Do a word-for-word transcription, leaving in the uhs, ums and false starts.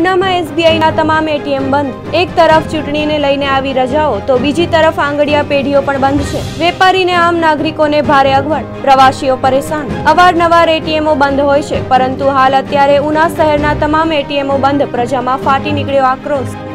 ઉનામાં એસબીઆઈના તમામ એટીએમ બંધ। એક તરફ ચૂંટણીને લઈને આવી રજાઓ તો બીજી તરફ આંગડિયા પેઢીઓ પણ બંધ છે। વેપારીને આમ નાગરિકોને ભારે અગવડ, પ્રવાસીઓ પરેશાન। અવારનવાર એટીએમો બંધ હોય છે, પરંતુ હાલ અત્યારે ઉના શહેરના તમામ એટીએમો બંધ। પ્રજામાં ફાટી નીકળ્યો આક્રોશ।